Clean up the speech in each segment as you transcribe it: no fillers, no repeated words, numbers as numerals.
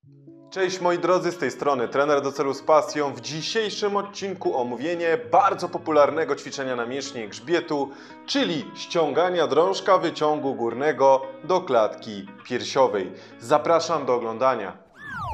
Cześć moi drodzy, z tej strony trener do celu z pasją. W dzisiejszym odcinku omówienie bardzo popularnego ćwiczenia na mięśnie grzbietu, czyli ściągania drążka wyciągu górnego do klatki piersiowej. Zapraszam do oglądania.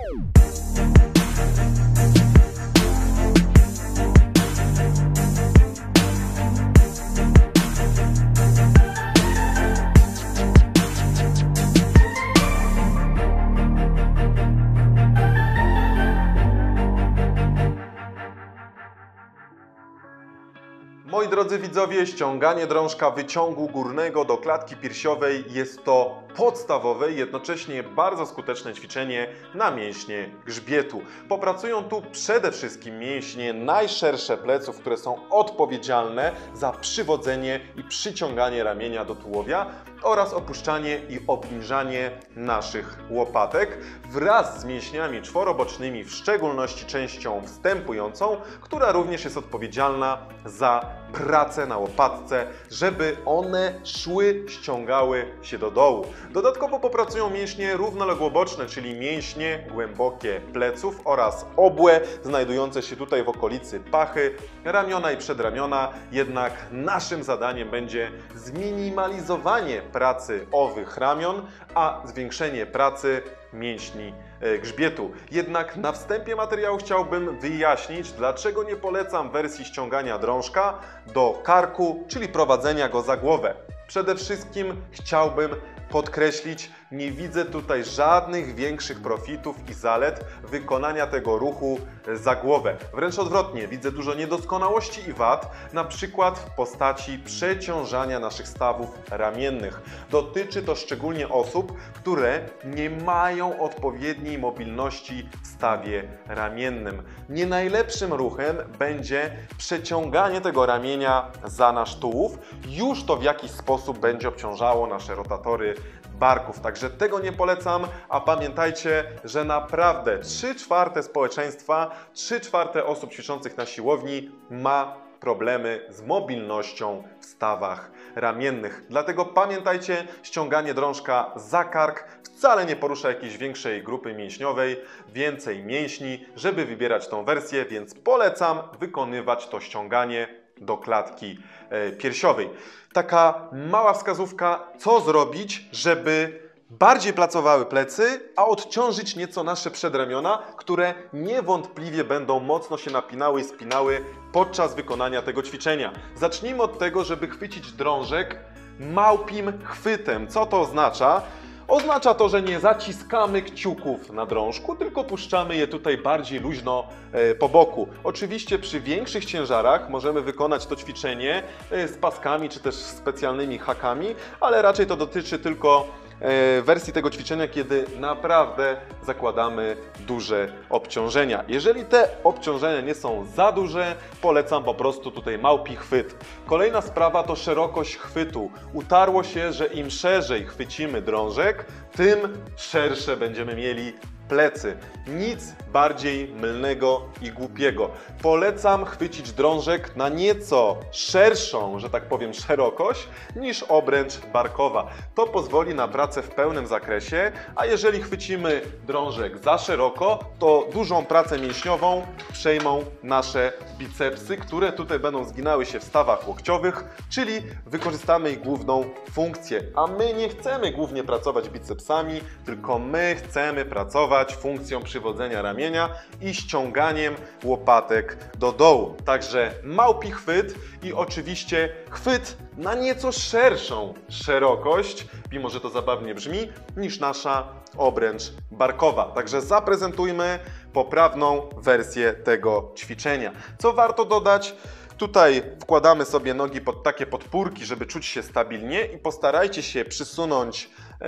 Moi drodzy widzowie, ściąganie drążka wyciągu górnego do klatki piersiowej jest to podstawowe i jednocześnie bardzo skuteczne ćwiczenie na mięśnie grzbietu. Popracują tu przede wszystkim mięśnie najszersze pleców, które są odpowiedzialne za przywodzenie i przyciąganie ramienia do tułowia oraz opuszczanie i obniżanie naszych łopatek wraz z mięśniami czworobocznymi, w szczególności częścią wstępującą, która również jest odpowiedzialna za pracę na łopatce, żeby one szły, ściągały się do dołu. Dodatkowo popracują mięśnie równoległoboczne, czyli mięśnie głębokie pleców oraz obłe, znajdujące się tutaj w okolicy pachy, ramiona i przedramiona. Jednak naszym zadaniem będzie zminimalizowanie pracy owych ramion, a zwiększenie pracy mięśni grzbietu. Jednak na wstępie materiału chciałbym wyjaśnić, dlaczego nie polecam wersji ściągania drążka do karku, czyli prowadzenia go za głowę. Przede wszystkim chciałbym podkreślić, nie widzę tutaj żadnych większych profitów i zalet wykonania tego ruchu za głowę. Wręcz odwrotnie, widzę dużo niedoskonałości i wad, na przykład w postaci przeciążania naszych stawów ramiennych. Dotyczy to szczególnie osób, które nie mają odpowiedniej mobilności w stawie ramiennym. Nie najlepszym ruchem będzie przeciąganie tego ramienia za nasz tułów. Już to w jakiś sposób będzie obciążało nasze rotatory barków. Także tego nie polecam, a pamiętajcie, że naprawdę 3/4 społeczeństwa, 3/4 osób ćwiczących na siłowni ma problemy z mobilnością w stawach ramiennych. Dlatego pamiętajcie, ściąganie drążka za kark wcale nie porusza jakiejś większej grupy mięśniowej, więcej mięśni, żeby wybierać tą wersję, więc polecam wykonywać to ściąganie do klatki piersiowej. Taka mała wskazówka, co zrobić, żeby bardziej pracowały plecy, a odciążyć nieco nasze przedramiona, które niewątpliwie będą mocno się napinały i spinały podczas wykonania tego ćwiczenia. Zacznijmy od tego, żeby chwycić drążek małpim chwytem. Co to oznacza? Oznacza to, że nie zaciskamy kciuków na drążku, tylko puszczamy je tutaj bardziej luźno po boku. Oczywiście przy większych ciężarach możemy wykonać to ćwiczenie z paskami czy też specjalnymi hakami, ale raczej to dotyczy tylko wersji tego ćwiczenia, kiedy naprawdę zakładamy duże obciążenia. Jeżeli te obciążenia nie są za duże, polecam po prostu tutaj małpi chwyt. Kolejna sprawa to szerokość chwytu. Utarło się, że im szerzej chwycimy drążek, tym szersze będziemy mieli plecy. Nic bardziej mylnego i głupiego. Polecam chwycić drążek na nieco szerszą, że tak powiem, szerokość niż obręcz barkowa. To pozwoli na pracę w pełnym zakresie, a jeżeli chwycimy drążek za szeroko, to dużą pracę mięśniową przejmą nasze bicepsy, które tutaj będą zginały się w stawach łokciowych, czyli wykorzystamy ich główną funkcję. A my nie chcemy głównie pracować bicepsami, tylko my chcemy pracować funkcją przywodzenia ramienia i ściąganiem łopatek do dołu. Także małpi chwyt i oczywiście chwyt na nieco szerszą szerokość, mimo że to zabawnie brzmi, niż nasza obręcz barkowa. Także zaprezentujmy poprawną wersję tego ćwiczenia. Co warto dodać? Tutaj wkładamy sobie nogi pod takie podpórki, żeby czuć się stabilnie i postarajcie się przysunąć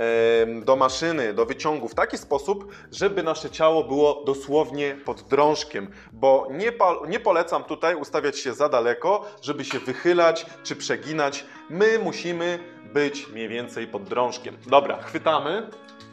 do maszyny, do wyciągu w taki sposób, żeby nasze ciało było dosłownie pod drążkiem, bo nie polecam tutaj ustawiać się za daleko, żeby się wychylać czy przeginać. My musimy być mniej więcej pod drążkiem. Dobra, chwytamy.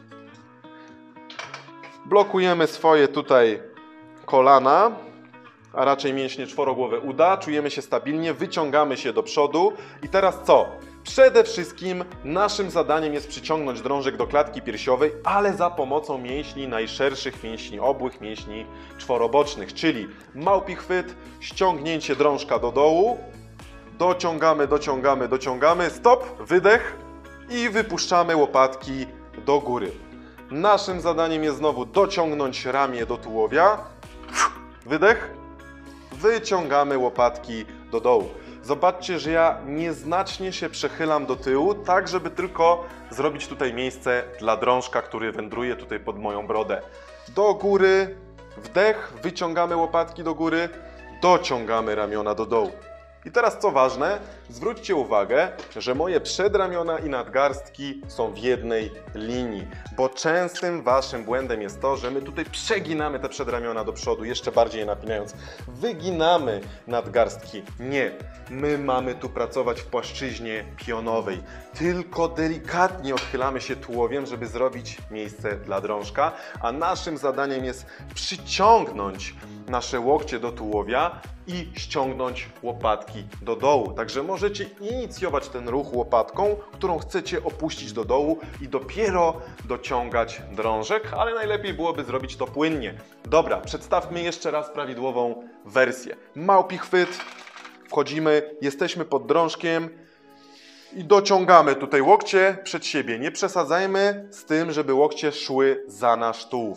Blokujemy swoje tutaj kolana, a raczej mięśnie czworogłowe uda, czujemy się stabilnie, wyciągamy się do przodu i teraz co? Przede wszystkim naszym zadaniem jest przyciągnąć drążek do klatki piersiowej, ale za pomocą mięśni najszerszych, mięśni obłych, mięśni czworobocznych, czyli małpi chwyt, ściągnięcie drążka do dołu, dociągamy, dociągamy, dociągamy, stop, wydech i wypuszczamy łopatki do góry. Naszym zadaniem jest znowu dociągnąć ramię do tułowia, wydech, wyciągamy łopatki do dołu. Zobaczcie, że ja nieznacznie się przechylam do tyłu, tak żeby tylko zrobić tutaj miejsce dla drążka, który wędruje tutaj pod moją brodę. Do góry, wdech, wyciągamy łopatki do góry, dociągamy ramiona do dołu. I teraz co ważne, zwróćcie uwagę, że moje przedramiona i nadgarstki są w jednej linii, bo częstym waszym błędem jest to, że my tutaj przeginamy te przedramiona do przodu, jeszcze bardziej je napinając. Wyginamy nadgarstki. Nie, my mamy tu pracować w płaszczyźnie pionowej. Tylko delikatnie odchylamy się tułowiem, żeby zrobić miejsce dla drążka, a naszym zadaniem jest przyciągnąć nasze łokcie do tułowia i ściągnąć łopatki do dołu. Także możecie inicjować ten ruch łopatką, którą chcecie opuścić do dołu i dopiero dociągać drążek, ale najlepiej byłoby zrobić to płynnie. Dobra, przedstawmy jeszcze raz prawidłową wersję. Małpi chwyt, wchodzimy, jesteśmy pod drążkiem i dociągamy tutaj łokcie przed siebie. Nie przesadzajmy z tym, żeby łokcie szły za nasz tułów.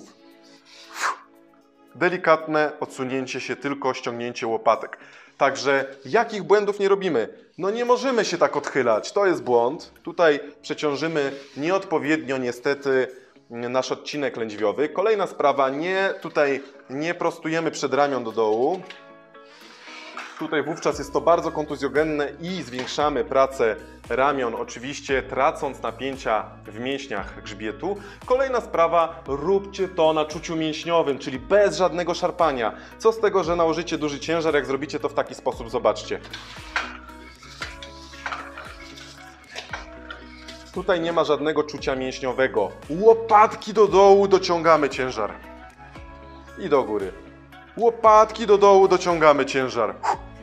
Delikatne odsunięcie się, tylko ściągnięcie łopatek. Także jakich błędów nie robimy? No nie możemy się tak odchylać, to jest błąd. Tutaj przeciążymy nieodpowiednio niestety nasz odcinek lędźwiowy. Kolejna sprawa, nie prostujemy przedramion do dołu. Tutaj wówczas jest to bardzo kontuzjogenne i zwiększamy pracę ramion, oczywiście tracąc napięcia w mięśniach grzbietu. Kolejna sprawa, róbcie to na czuciu mięśniowym, czyli bez żadnego szarpania. Co z tego, że nałożycie duży ciężar, jak zrobicie to w taki sposób, zobaczcie. Tutaj nie ma żadnego czucia mięśniowego. Łopatki do dołu, dociągamy ciężar. I do góry. Łopatki do dołu, dociągamy ciężar.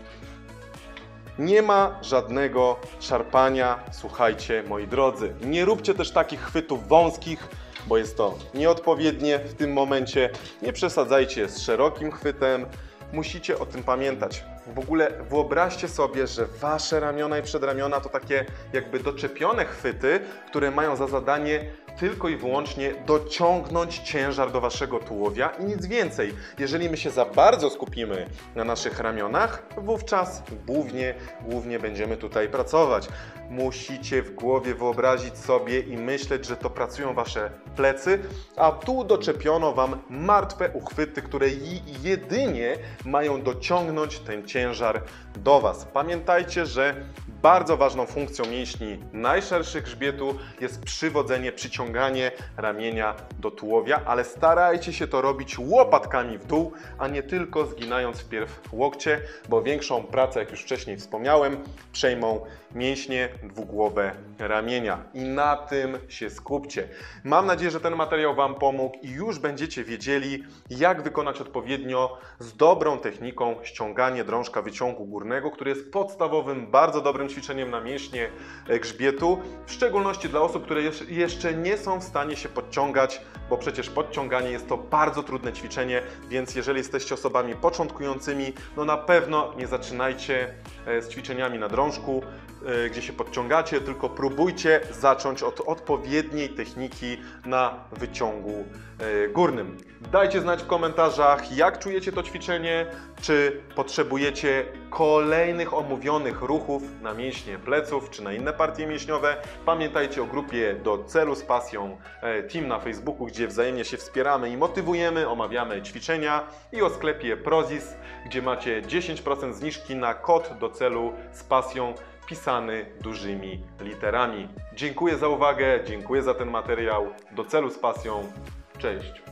Nie ma żadnego szarpania, słuchajcie moi drodzy. Nie róbcie też takich chwytów wąskich, bo jest to nieodpowiednie w tym momencie. Nie przesadzajcie z szerokim chwytem. Musicie o tym pamiętać. W ogóle wyobraźcie sobie, że wasze ramiona i przedramiona to takie jakby doczepione chwyty, które mają za zadanie tylko i wyłącznie dociągnąć ciężar do waszego tułowia i nic więcej. Jeżeli my się za bardzo skupimy na naszych ramionach, wówczas głównie będziemy tutaj pracować. Musicie w głowie wyobrazić sobie i myśleć, że to pracują wasze plecy, a tu doczepiono wam martwe uchwyty, które jedynie mają dociągnąć ten ciężar do was. Pamiętajcie, że bardzo ważną funkcją mięśni najszerszych grzbietu jest przywodzenie, przyciąganie ramienia do tułowia, ale starajcie się to robić łopatkami w dół, a nie tylko zginając wpierw łokcie, bo większą pracę, jak już wcześniej wspomniałem, przejmą mięśnie dwugłowe ramienia. I na tym się skupcie. Mam nadzieję, że ten materiał wam pomógł i już będziecie wiedzieli, jak wykonać odpowiednio z dobrą techniką ściąganie drążka wyciągu górnego, który jest podstawowym, bardzo dobrym ćwiczeniem na mięśnie grzbietu, w szczególności dla osób, które jeszcze nie są w stanie się podciągać, bo przecież podciąganie jest to bardzo trudne ćwiczenie, więc jeżeli jesteście osobami początkującymi, no na pewno nie zaczynajcie z ćwiczeniami na drążku, gdzie się podciągacie, tylko próbujcie zacząć od odpowiedniej techniki na wyciągu górnym. Dajcie znać w komentarzach, jak czujecie to ćwiczenie, czy potrzebujecie kolejnych omówionych ruchów na mięśnie pleców, czy na inne partie mięśniowe. Pamiętajcie o grupie Do Celu z Pasją Team na Facebooku, gdzie wzajemnie się wspieramy i motywujemy, omawiamy ćwiczenia, i o sklepie Prozis, gdzie macie 10% zniżki na kod Do Celu z Pasją pisany dużymi literami. Dziękuję za uwagę, dziękuję za ten materiał. Do Celu z Pasją. Cześć!